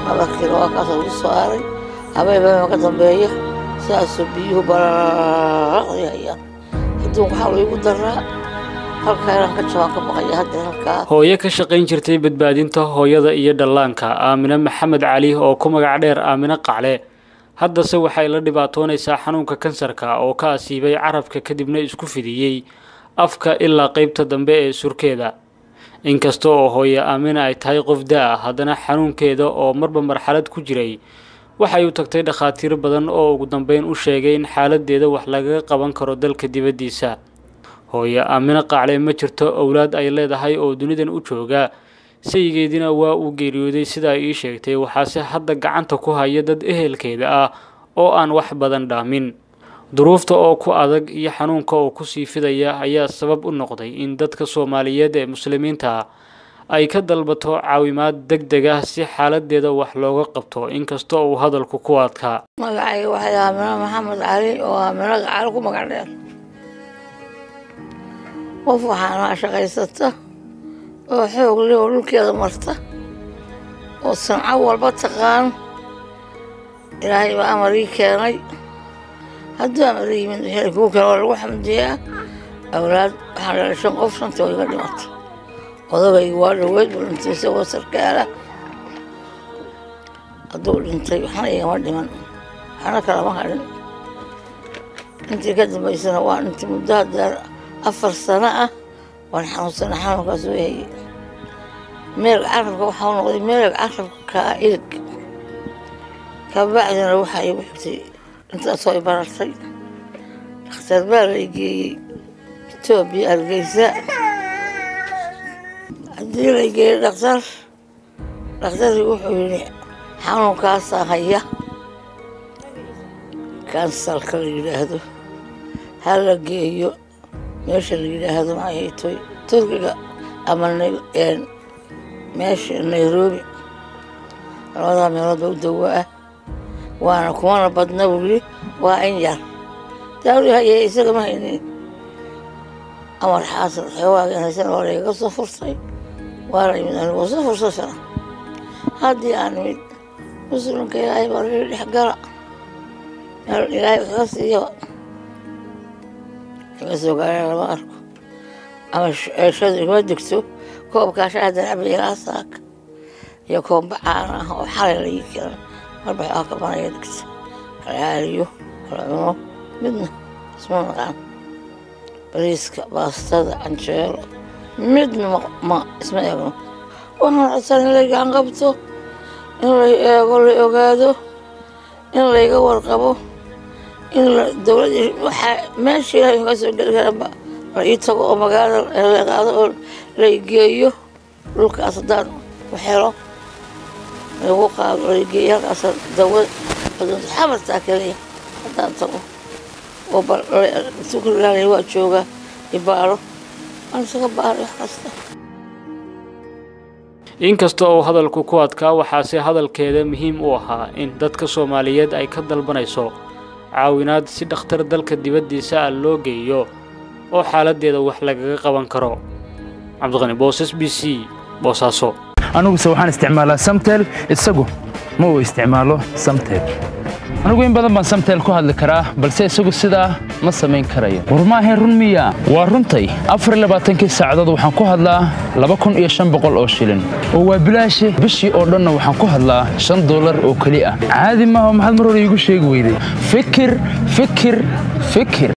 nabarkii waa kaas ugu soo aaray habeenba ka dambeeyo sidaas biyuhu barayaan adduunka waxa lagu daraa halkaan ka jawaan ka baqaya hadda halkaa hooyo ka shaqayn jirtay badbaadinta hooyada iyo dhallaanka Aamina Maxamed Cali oo ku magac dheer Aamina Qacle hadda se waxay la dhibaatoonaysaa xanuunka kansarka oo ka asiibay carabka kadibna isku fidiyay afka ilaa qaybta dambe ee surkeeda inkastoo oo hooyo Aamina ay tahay qof daa haddana xanuunkeeda oo marba marxalad ku jiray waxay u tagtay dhakhaatiir badan oo ugu dambeyn u sheegay in xaaladeeda wax laga qaban karo dalka dibadiisa hooyo Aamina Qacle ma jirto awlaad ay leedahay oo dunidan u jooga saygeedina waa uu geeriyooday sida ay sheegtay waxaase hadda gacanta ku haya dad ehelkeeda ah oo aan wax badan dhaamin duruufta oo ku adag iyo xanuunka oo ku sii fidaya ayaa sabab u noqday in dadka Soomaaliyeed ee muslimiinta ay ka dalbato caawimaad degdeg ah si xaaladeeda wax looga qabto inkastoo uu hadalku ku adkaa magacayga waxa Aamina Maxamed Cali oo Aamina Qacle ku magac dheer qof waxaan shaqaysata oo xoog leh oo dhulkeeda marta oo sanca walba taqaan ilaahay baa amri keenay haddii amri min heerku kale lagu xamdiyaa awlaad waxaan dhashan qof shanta iga dhimatay odagay waa dhaweyd bulantay isagoo sarkaala hadduu dhintay waxna igama dhiman waxna kalama hadhin intii ka dambaysana waa intii muddo hadda 4 sano ah waan xanuunsan xanuunkaas weeyay meel carabka waxaa noqday meel carabka ilig ka bacdina waxa ay wixii inta soo ibaratay dhakhtar baa la geeyay Itoobiya Hargeysa haddii la geeyay dhakhtarkii wuxuu yidhi xanuunkaas haya kansarka la yidhaahdo ha la geeyo meesha la yidhaahdo maxay tahay Turkiga ama meesha Nairobi labada meelood oo dawaa waana kuma badna wali waa in yar dawli hayay isaga ma haynin amar xaasir xawaagan haysan oo laga soo fursay waa in aan soo fursay haddii aan mid muslimka ilaahay baa dhex gala ilaahay xasiyo soo gaaraya lama arko ama shaqada ma degto koobka shaada cabiya saak iyo koob caan ah oo xalay la yikeen marba ka banaya degto halaaliyo halano midna ismaan bariiska baastada anjeelo midna ma ismaayo waxaan asan leeyahay qabto in la eego la ogaado in la iga warqabo in dawladda waxa meeshii ay ka soo galgaanba ay tago oo magaalada la qaado oo la geeyo dhulkaas daan waxelo lagu qaado la geeyo halkaas dawladda xamarta kale hadaan tago oo bal suuqlaani waa jooga ibaaro aan isaga baaro kasta inkastoo uu hadalku ku adkaa waxaase hadalkeeda muhiim u ahaa in dadka Soomaaliyeed ay ka dalbanayso caawinaad si dhakhtar dalka dibadiisa loo geeyo oo xaaladeeda wax laga qaban karo Cabdiqani Boos SBC Boosaaso anigu waxaan isticmaalaa Samtel isagu ma uu isticmaalo Samtel anigu in badan baan Samtel ku hadli karaa balse isagu sidaa ma sameyn karayo warmaahay run miya waa runtay 24 saacadood waxaan ku hadlaa 2500 oo shilin oo waa bilaash bishii oo dhan waxaan ku hadlaa $5 oo kali ah caadi ma aha maxaad mar hore igu sheegi weyday fikir